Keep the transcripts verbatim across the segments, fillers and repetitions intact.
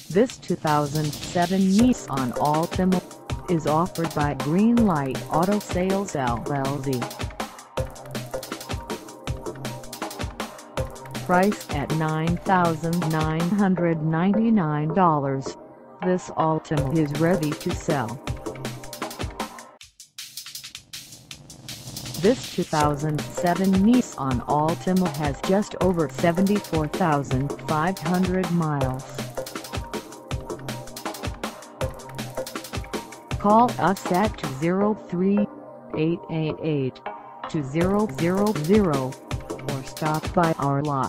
This two thousand seven Nissan Altima is offered by Greenlight Auto Sales L L C. Priced at nine thousand nine hundred ninety-nine dollars, this Altima is ready to sell. This two thousand seven Nissan Altima has just over seventy-four thousand five hundred miles. Call us at two zero three, eight eight eight, two zero zero zero or stop by our lot.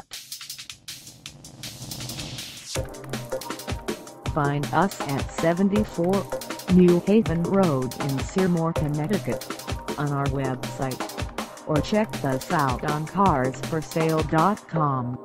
Find us at seventy-four New Haven Road in Seymour, Connecticut, on our website, or check us out on cars for sale dot com.